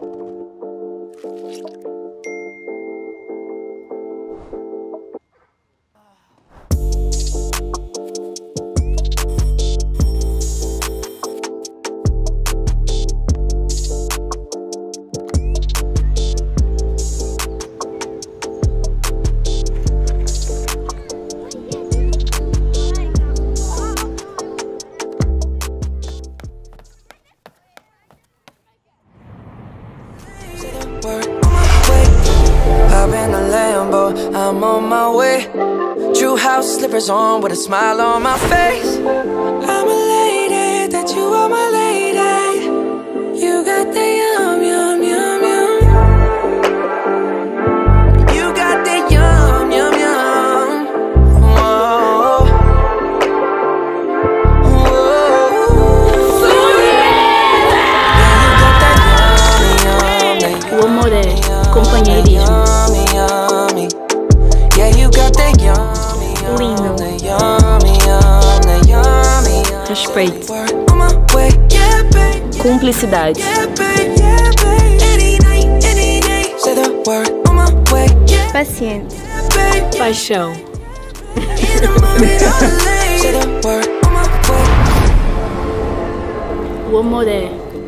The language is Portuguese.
Hop in the Lambo, I'm on my way. True house slippers on with a smile on my face. I'm elated that you are my lady. You got the yum, yum, yum, yum. You got the yum, yum, yum. Whoa. Whoa. Yeah, you got that yum, yum, yum. O amor é companheirismo. Lindo. Respeito. Cumplicidade. Paciente. Paixão. O amor é